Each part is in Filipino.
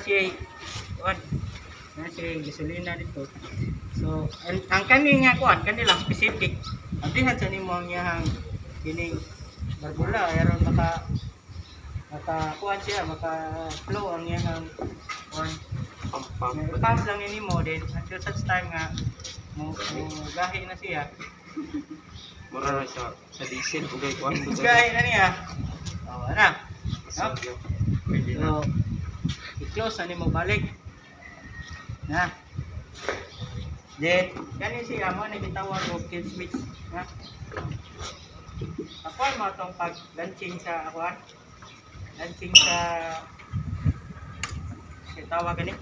siya kuan. Na siya gasolina dito. So ang kani nga kuan kanila specific. Abdihan sa nimo ang iyang kining barbula aron maka kuan siya maka flow ang iyang kuan pump lang nimo din until such time nga mo gahi na siya. Mura na siya sa diesel ugay kuan Gahi na niya. Oh, ana. No? Pwede na. So, i-close na nimo balik. Na. Then, kani siya mo na gitawag og kill switch, ha? Ako mo tong pag-launching sa akuan. Launching sa tawag gani.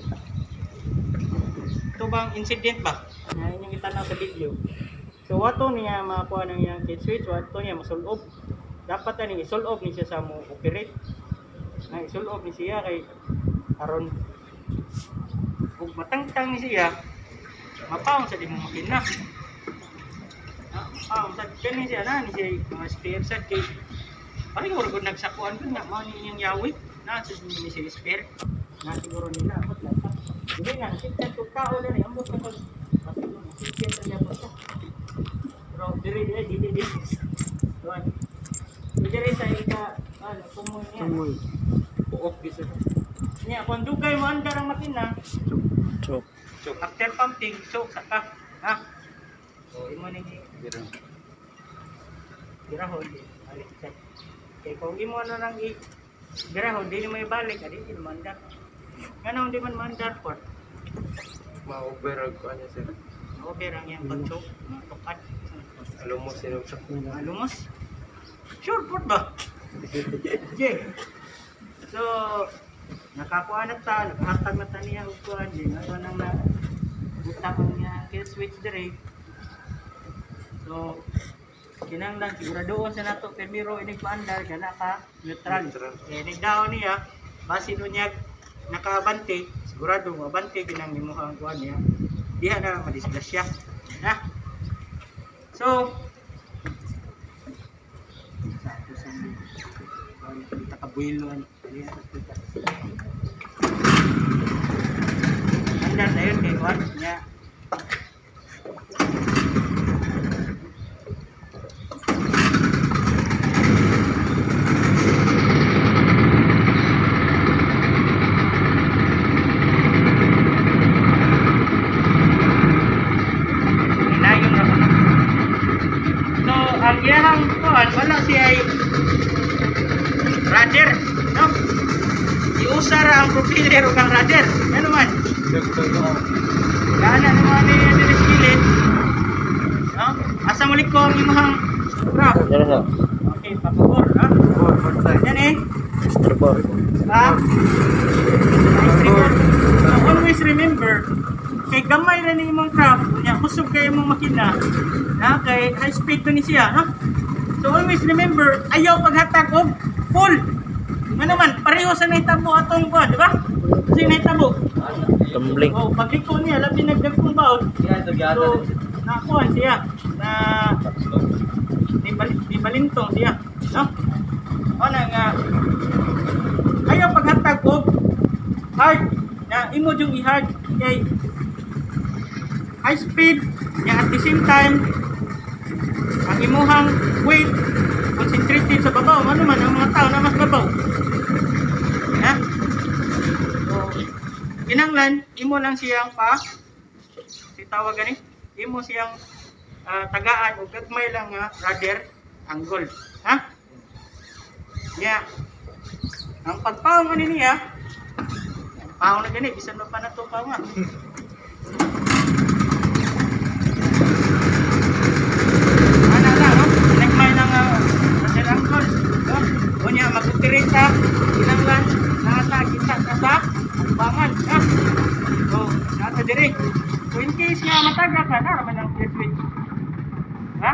Ito bang incident ba? Na inyong itanaw sa video. So, wato niya makuha ng yung kill switch, wato niya masulog. Dapat ani isulog ni siya sa mo operate. Na isulog ni siya kay aron ug matangtang ni siya mapaong sa di mo makina. Mapaong sa kani siya na ni siya mga spare sa kay paling mo gud nagsakuan ko nga mao ni iyang yawi na sa ni siya spare. Na siguro nila amot lang. Hindi nga kita to tao na ni amot ka kasi mo siya sa niya pa. Pero dili. Doon. Dili sa ika ano kumoy niya. Buok bisa. Niya kung dugay mo andar ang makina. Chok. After pumping, saka ha. So imo ni girahon di balik sa. Kay kung imo na lang girahon di mo ibalik adi di mandar. Ngano di man mandar po. Ma-over ang kuan niya sir. Over ang yang pagsok, tukad. Alumos sinusok. Alumos. Sure po ba? Okay. So nakakuha na ta, nakahatag na ta niya og kuan din. Ato nang na butang niya kill switch dire. So kinahanglan siguraduon sa nato permiro inig paandar kana ka neutral. Inig daw niya base no niya nakabante, sigurado mabante kinang imuhang kuan niya. Diha na madisgrasya. Na. So kita kabuilon. Andar na yun kay kuan niya. Ang iyang kuan wala siya ay rudder, no? Iusar ang propeller ug ang rudder. Ano man? Gana naman ni diri sa gilid. No? Asa mo liko ang imong craft? Okay, papabor, ha? Yan eh. Strabor. Ha? So always remember kay gamay ra ni imong craft, unya kusog kay imong makina. Na kay high speed to ni siya, no? So always remember, ayaw paghatag og full. Ano man, pareho sa nahitabo atong ko, di ba? Kasi nahitabo. Tumbling. Oh, pagliko niya, labi nagdagkong baon. So, nakuha siya. Na, di balintong siya. No? O na nga, ayaw paghatag og hard. Na, imo yung i-hard. Kay, high speed, ya at the same time, ang imuhang weight concentrated sa babaw. Ano man ang mga tao na mas babaw. Ha? So, kinanglan, imo lang siyang tawag gani, imo siyang tagaan o gagmay lang nga rudder angle. Ha? Yeah. Ang pagpaong ano niya, paong na gani, bisan mo pa na ito paong nga. Kunya mag-operate kinanglan nakakita sa bangan ha. So, nata dire. So in case nga matagak ka na man ang switch. Ha?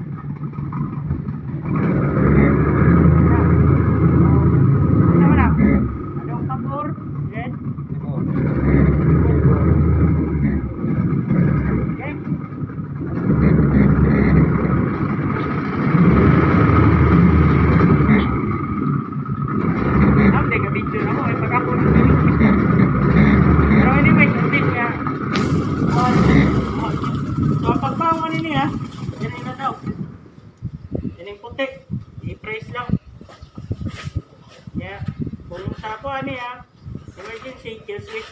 Sama na. Anong pabor? Yes. Yan na daw. Yan yung puti. I-press lang. Yeah. Kung sa ako, ano yan, emergency, kill switch.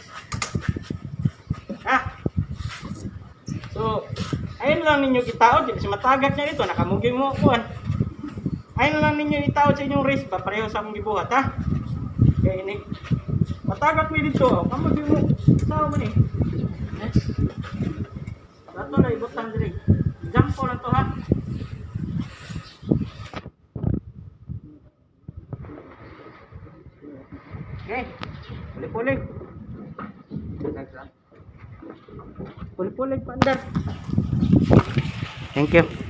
So, ayun lang ninyo itaod. Kasi matagat niya dito. Nakamuging mo kuhan. Ayun lang ninyo itaod sa inyong race ba? Pareho sa mong gibuhat, ha? Kaya ini. Matagat mo dito. Kamuging mo. Itaw mo ni. Dato na ibutang diri. Jump ko lang to, ha? Okay. Pulig-pulig. Pulig-pulig, pandar. Thank you.